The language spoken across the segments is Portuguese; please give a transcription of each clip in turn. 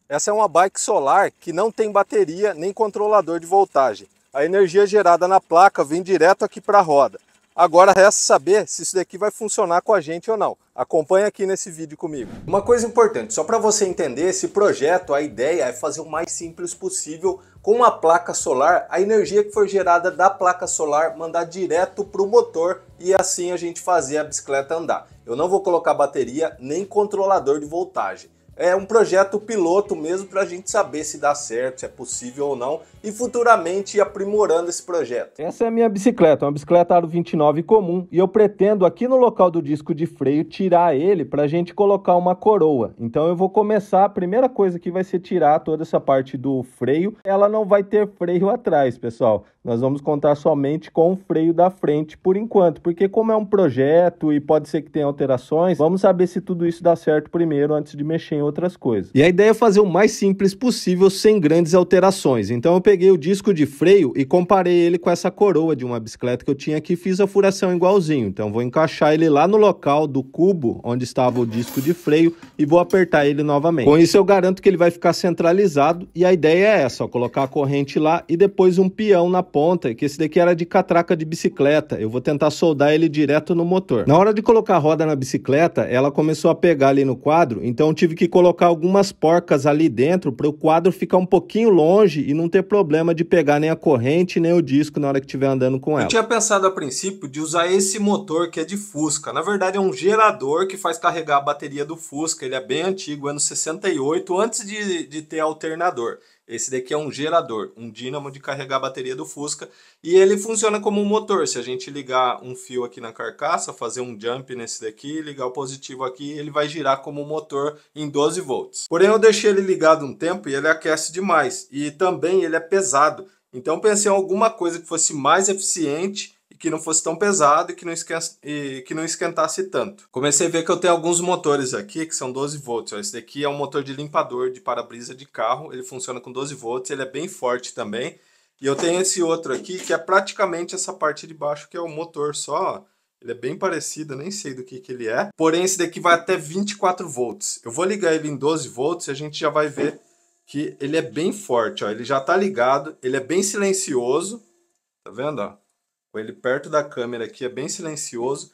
Essa é uma bike solar que não tem bateria nem controlador de voltagem. A energia gerada na placa vem direto aqui para a roda. Agora resta saber se isso daqui vai funcionar com a gente ou não. Acompanha aqui nesse vídeo comigo. Uma coisa importante, só para você entender, esse projeto, a ideia é fazer o mais simples possível com uma placa solar, a energia que for gerada da placa solar mandar direto para o motor e assim a gente fazer a bicicleta andar. Eu não vou colocar bateria nem controlador de voltagem. É um projeto piloto mesmo para a gente saber se dá certo, se é possível ou não e futuramente ir aprimorando esse projeto. Essa é a minha bicicleta, uma bicicleta aro 29 comum e eu pretendo aqui no local do disco de freio tirar ele para a gente colocar uma coroa. Então eu vou começar, a primeira coisa que vai ser tirar toda essa parte do freio. Ela não vai ter freio atrás, pessoal. Nós vamos contar somente com o freio da frente por enquanto, porque como é um projeto e pode ser que tenha alterações, vamos saber se tudo isso dá certo primeiro antes de mexer em outras coisas. E a ideia é fazer o mais simples possível sem grandes alterações. Então eu peguei o disco de freio e comparei ele com essa coroa de uma bicicleta que eu tinha aqui e fiz a furação igualzinho. Então vou encaixar ele lá no local do cubo onde estava o disco de freio e vou apertar ele novamente. Com isso eu garanto que ele vai ficar centralizado e a ideia é essa, ó, colocar a corrente lá e depois um peão na ponta, que esse daqui era de catraca de bicicleta. Eu vou tentar soldar ele direto no motor. Na hora de colocar a roda na bicicleta, ela começou a pegar ali no quadro, então eu tive que colocar algumas porcas ali dentro para o quadro ficar um pouquinho longe e não ter problema de pegar nem a corrente nem o disco na hora que estiver andando com ela. Eu tinha pensado a princípio de usar esse motor que é de Fusca. Na verdade é um gerador que faz carregar a bateria do Fusca. Ele é bem antigo, anos 68, antes de ter alternador. Esse daqui é um gerador, um dínamo de carregar a bateria do Fusca e ele funciona como um motor. Se a gente ligar um fio aqui na carcaça, fazer um jump nesse daqui, ligar o positivo aqui, ele vai girar como um motor em 12 volts. Porém eu deixei ele ligado um tempo e ele aquece demais e também ele é pesado. Então pensei em alguma coisa que fosse mais eficiente e que não fosse tão pesado e que não esquentasse tanto. Comecei a ver que eu tenho alguns motores aqui que são 12 volts. Esse daqui é um motor de limpador de para-brisa de carro. Ele funciona com 12 volts, ele é bem forte também. E eu tenho esse outro aqui que é praticamente essa parte de baixo que é o motor só. Ele é bem parecido, nem sei do que ele é. Porém esse daqui vai até 24 volts. Eu vou ligar ele em 12 volts e a gente já vai ver que ele é bem forte. Ó. Ele já está ligado, ele é bem silencioso. Tá vendo? Ó? Com ele perto da câmera aqui, é bem silencioso.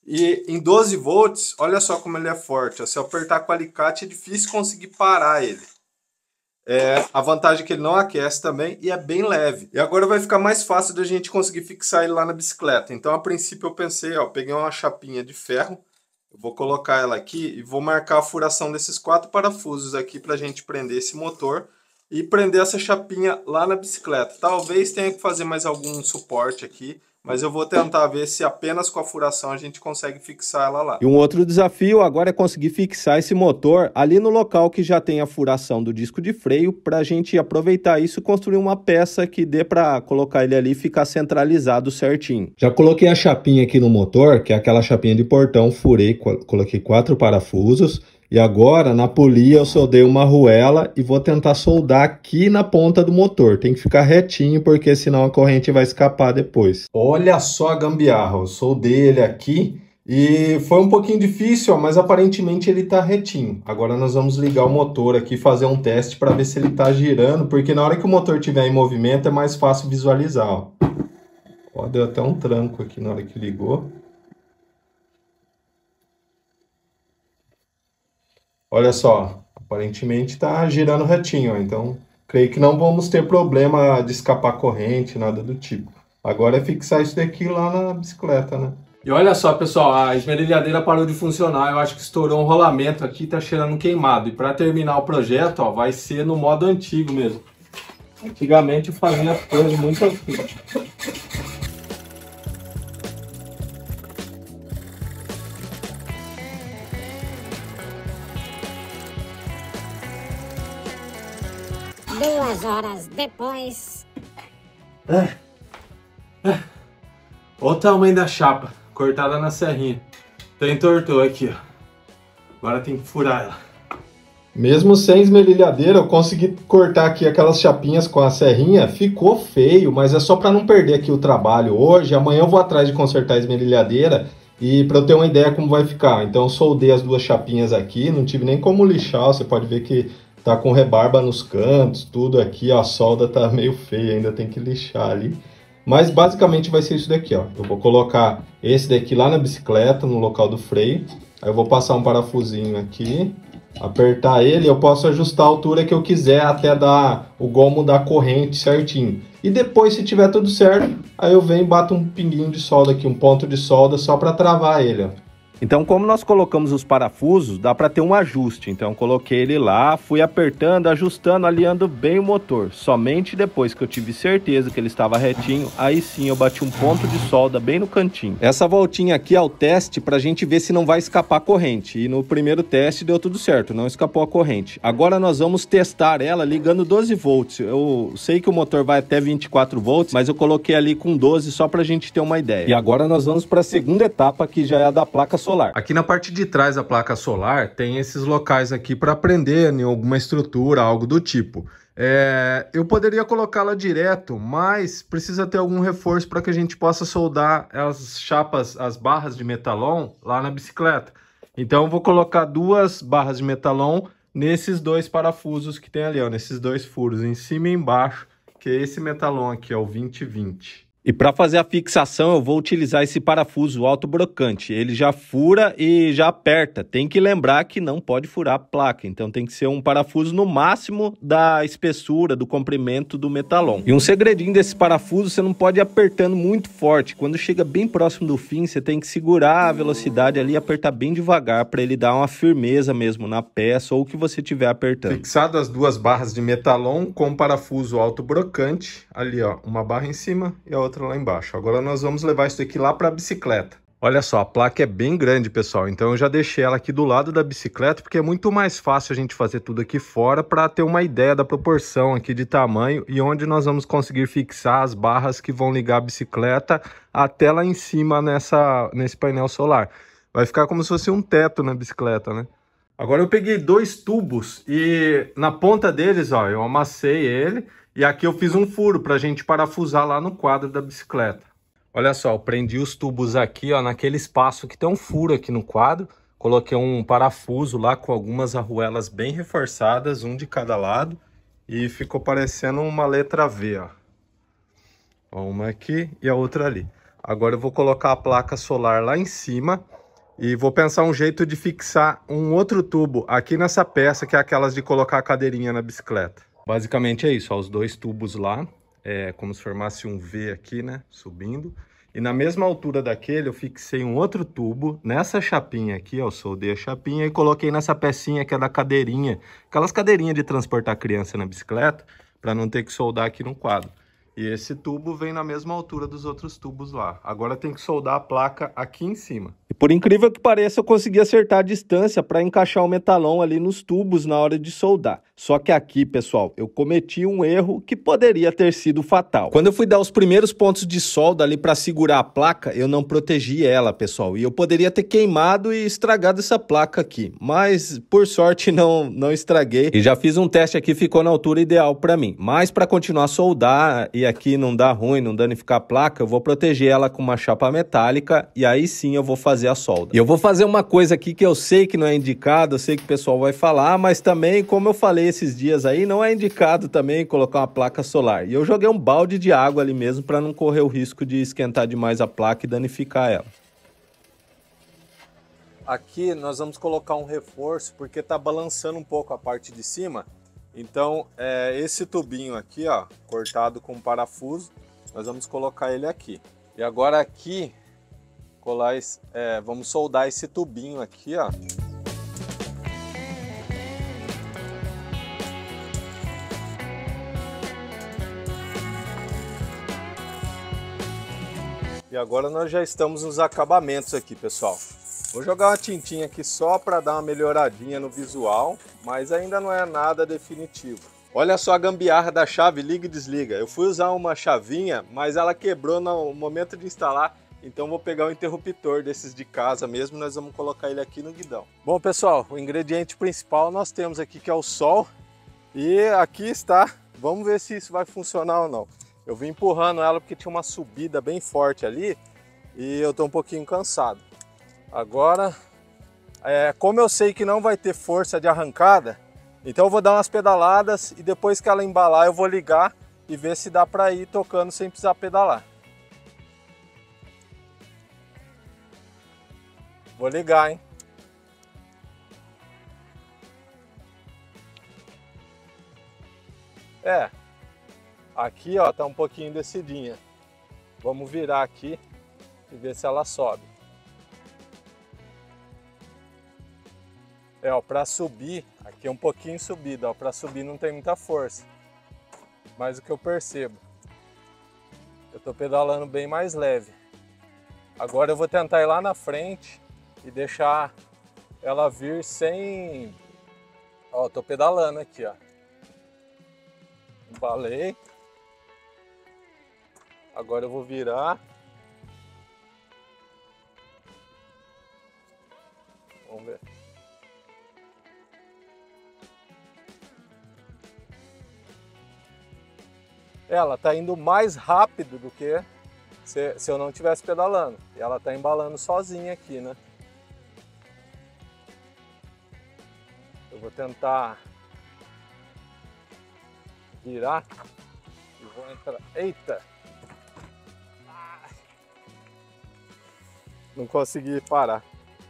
E em 12 volts, olha só como ele é forte. Ó. Se eu apertar com o alicate é difícil conseguir parar ele. A vantagem é que ele não aquece também e é bem leve. E agora vai ficar mais fácil da gente conseguir fixar ele lá na bicicleta. Então a princípio eu pensei, ó, peguei uma chapinha de ferro. Eu vou colocar ela aqui e vou marcar a furação desses 4 parafusos aqui para a gente prender esse motor e prender essa chapinha lá na bicicleta. Talvez tenha que fazer mais algum suporte aqui, mas eu vou tentar ver se apenas com a furação a gente consegue fixar ela lá. E um outro desafio agora é conseguir fixar esse motor ali no local que já tem a furação do disco de freio para a gente aproveitar isso e construir uma peça que dê para colocar ele ali e ficar centralizado certinho. Já coloquei a chapinha aqui no motor, que é aquela chapinha de portão, furei, coloquei 4 parafusos. E agora, na polia, eu soldei uma arruela e vou tentar soldar aqui na ponta do motor. Tem que ficar retinho, porque senão a corrente vai escapar depois. Olha só a gambiarra, eu soldei ele aqui e foi um pouquinho difícil, ó, mas aparentemente ele tá retinho. Agora nós vamos ligar o motor aqui e fazer um teste para ver se ele tá girando, porque na hora que o motor estiver em movimento é mais fácil visualizar. Ó, deu até um tranco aqui na hora que ligou. Olha só, aparentemente está girando retinho, ó, então creio que não vamos ter problema de escapar corrente, nada do tipo. Agora é fixar isso daqui lá na bicicleta, né? E olha só, pessoal, a esmerilhadeira parou de funcionar, eu acho que estourou um rolamento aqui, tá cheirando queimado. E para terminar o projeto, ó, vai ser no modo antigo mesmo. Antigamente eu fazia as coisas muito assim. Duas horas depois. Olha o tamanho da chapa, cortada na serrinha. Então entortou aqui, ó. Agora tem que furar ela. Mesmo sem esmerilhadeira, eu consegui cortar aqui aquelas chapinhas com a serrinha. Ficou feio, mas é só para não perder aqui o trabalho hoje. Amanhã eu vou atrás de consertar a esmerilhadeira e para eu ter uma ideia como vai ficar. Então eu soldei as duas chapinhas aqui, não tive nem como lixar. Você pode ver que tá com rebarba nos cantos, tudo aqui, ó, a solda tá meio feia, ainda tem que lixar ali. Mas basicamente vai ser isso daqui, ó. Eu vou colocar esse daqui lá na bicicleta, no local do freio. Aí eu vou passar um parafusinho aqui, apertar ele, eu posso ajustar a altura que eu quiser até dar o gomo da corrente certinho. E depois, se tiver tudo certo, aí eu venho e bato um pinguinho de solda aqui, um ponto de solda só para travar ele, ó. Então, como nós colocamos os parafusos, dá para ter um ajuste. Então, coloquei ele lá, fui apertando, ajustando, alinhando bem o motor. Somente depois que eu tive certeza que ele estava retinho, aí sim eu bati um ponto de solda bem no cantinho. Essa voltinha aqui é o teste para a gente ver se não vai escapar a corrente. E no primeiro teste deu tudo certo, não escapou a corrente. Agora nós vamos testar ela ligando 12 volts. Eu sei que o motor vai até 24 volts, mas eu coloquei ali com 12 só para a gente ter uma ideia. E agora nós vamos para a segunda etapa, que já é a da placa solar. Aqui na parte de trás da placa solar tem esses locais aqui para prender em alguma estrutura, algo do tipo. Eu poderia colocá-la direto, mas precisa ter algum reforço para que a gente possa soldar as chapas, as barras de metalon lá na bicicleta. Então eu vou colocar 2 barras de metalon nesses 2 parafusos que tem ali, ó, nesses 2 furos, em cima e embaixo, que é esse metalon aqui, ó, o 2020. E para fazer a fixação eu vou utilizar esse parafuso autobrocante. Ele já fura e já aperta. Tem que lembrar que não pode furar a placa. Então tem que ser um parafuso no máximo da espessura, do comprimento do metalon. E um segredinho desse parafuso, você não pode ir apertando muito forte. Quando chega bem próximo do fim, você tem que segurar a velocidade ali e apertar bem devagar para ele dar uma firmeza mesmo na peça ou o que você estiver apertando. Fixado as 2 barras de metalon com parafuso autobrocante. Ali, ó, uma barra em cima e a outra lá embaixo. Agora nós vamos levar isso aqui lá para a bicicleta. Olha só, a placa é bem grande, pessoal, então eu já deixei ela aqui do lado da bicicleta porque é muito mais fácil a gente fazer tudo aqui fora para ter uma ideia da proporção aqui de tamanho e onde nós vamos conseguir fixar as barras que vão ligar a bicicleta até lá em cima nesse painel solar. Vai ficar como se fosse um teto na bicicleta, né? Agora eu peguei 2 tubos e na ponta deles, ó, eu amassei ele. E aqui eu fiz um furo para a gente parafusar lá no quadro da bicicleta. Olha só, eu prendi os tubos aqui, ó, naquele espaço que tem um furo aqui no quadro. Coloquei um parafuso lá com algumas arruelas bem reforçadas, um de cada lado. E ficou parecendo uma letra V, ó. Uma aqui e a outra ali. Agora eu vou colocar a placa solar lá em cima. E vou pensar um jeito de fixar um outro tubo aqui nessa peça, que é aquelas de colocar a cadeirinha na bicicleta. Basicamente é isso, ó, os 2 tubos lá, como se formasse um V aqui, né, subindo. E na mesma altura daquele eu fixei um outro tubo nessa chapinha aqui, ó, eu soldei a chapinha e coloquei nessa pecinha que é da cadeirinha, aquelas cadeirinhas de transportar criança na bicicleta, para não ter que soldar aqui no quadro. E esse tubo vem na mesma altura dos outros tubos lá. Agora tem que soldar a placa aqui em cima. E por incrível que pareça, eu consegui acertar a distância para encaixar o metalon ali nos tubos na hora de soldar. Só que aqui, pessoal, eu cometi um erro que poderia ter sido fatal. Quando eu fui dar os primeiros pontos de solda ali para segurar a placa, eu não protegi ela, pessoal. E eu poderia ter queimado e estragado essa placa aqui. Mas, por sorte, não estraguei. E já fiz um teste aqui, ficou na altura ideal para mim. Mas para continuar a soldar e aqui não dar ruim, não danificar a placa, eu vou proteger ela com uma chapa metálica e aí sim eu vou fazer a solda. E eu vou fazer uma coisa aqui que eu sei que não é indicado, eu sei que o pessoal vai falar, mas também, como eu falei esses dias aí, não é indicado também colocar uma placa solar. E eu joguei um balde de água ali mesmo para não correr o risco de esquentar demais a placa e danificar ela. Aqui nós vamos colocar um reforço porque tá balançando um pouco a parte de cima. Então, esse tubinho aqui, ó, cortado com parafuso, nós vamos colocar ele aqui. E agora aqui, vamos soldar esse tubinho aqui, ó. E agora nós já estamos nos acabamentos aqui, pessoal. Vou jogar uma tintinha aqui só para dar uma melhoradinha no visual, mas ainda não é nada definitivo. Olha só a gambiarra da chave liga e desliga. Eu fui usar uma chavinha, mas ela quebrou no momento de instalar, então vou pegar o interruptor desses de casa mesmo e nós vamos colocar ele aqui no guidão. Bom, pessoal, o ingrediente principal nós temos aqui que é o sol e aqui está. Vamos ver se isso vai funcionar ou não. Eu vim empurrando ela porque tinha uma subida bem forte ali e eu tô um pouquinho cansado. Agora, como eu sei que não vai ter força de arrancada, Então eu vou dar umas pedaladas e depois que ela embalar eu vou ligar e ver se dá para ir tocando sem precisar pedalar. Vou ligar, hein? Aqui ó, tá um pouquinho descidinha. Vamos virar aqui e ver se ela sobe. Ó, para subir, aqui é um pouquinho subida, ó, para subir não tem muita força. Mas o que eu percebo, eu tô pedalando bem mais leve. Agora eu vou tentar ir lá na frente e deixar ela vir sem... Ó, tô pedalando aqui, ó. Embalei. Agora eu vou virar. Vamos ver. Ela tá indo mais rápido do que se eu não estivesse pedalando. E ela tá embalando sozinha aqui, né? Eu vou tentar virar e vou entrar. Eita! Não consegui parar.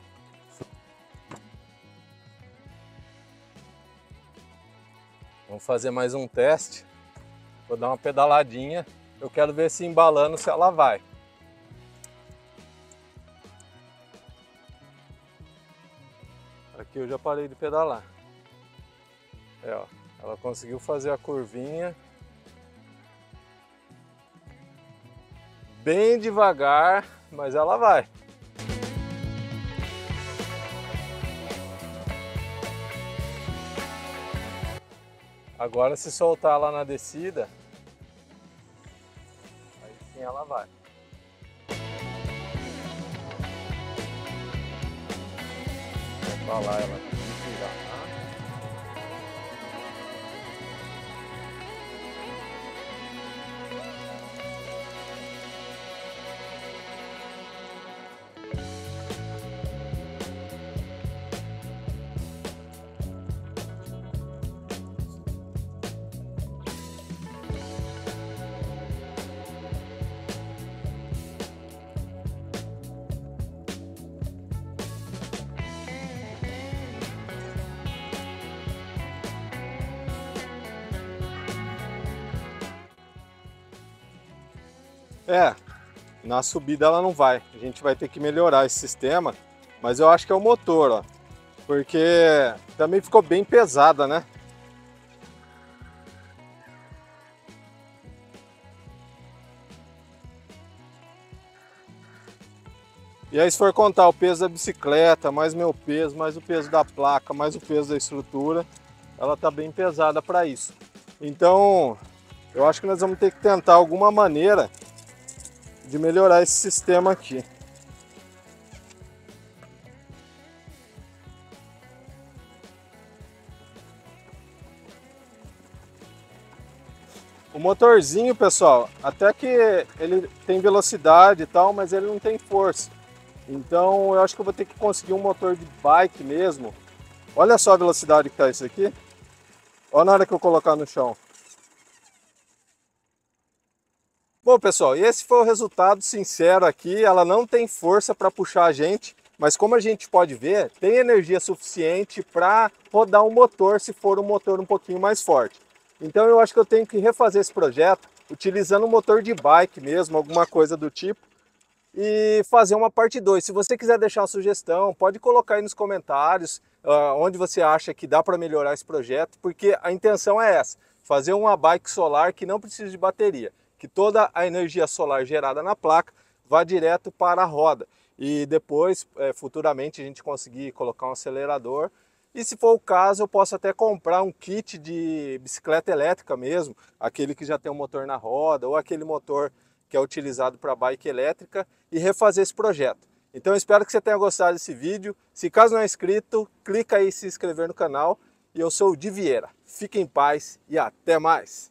Vamos fazer mais um teste. Vou dar uma pedaladinha. Eu quero ver se embalando se ela vai. Aqui eu já parei de pedalar. Ó, ela conseguiu fazer a curvinha. Bem devagar, mas ela vai. Agora se soltar lá na descida, aí sim ela vai. Vou falar ela aqui, tirar. Na subida ela não vai. A gente vai ter que melhorar esse sistema, mas eu acho que é o motor, ó. Porque também ficou bem pesada, né? E aí se for contar o peso da bicicleta, mais meu peso, mais o peso da placa, mais o peso da estrutura, ela tá bem pesada para isso. Então, eu acho que nós vamos ter que tentar alguma maneira de melhorar esse sistema aqui. O motorzinho, pessoal, até que ele tem velocidade e tal, mas ele não tem força. Então eu acho que eu vou ter que conseguir um motor de bike mesmo. Olha só a velocidade que tá isso aqui. Olha na hora que eu colocar no chão. Bom, pessoal, e esse foi o resultado sincero aqui. Ela não tem força para puxar a gente, mas como a gente pode ver, tem energia suficiente para rodar um motor se for um motor um pouquinho mais forte. Então eu acho que eu tenho que refazer esse projeto utilizando um motor de bike mesmo, alguma coisa do tipo, e fazer uma parte 2. Se você quiser deixar uma sugestão, pode colocar aí nos comentários onde você acha que dá para melhorar esse projeto, porque a intenção é essa, fazer uma bike solar que não precisa de bateria, que toda a energia solar gerada na placa vá direto para a roda e depois, futuramente, a gente conseguir colocar um acelerador. E se for o caso, eu posso até comprar um kit de bicicleta elétrica mesmo, aquele que já tem um motor na roda ou aquele motor que é utilizado para bike elétrica e refazer esse projeto. Então eu espero que você tenha gostado desse vídeo. Se caso não é inscrito, clica aí em se inscrever no canal. E eu sou o Di Vieira. Fique em paz e até mais!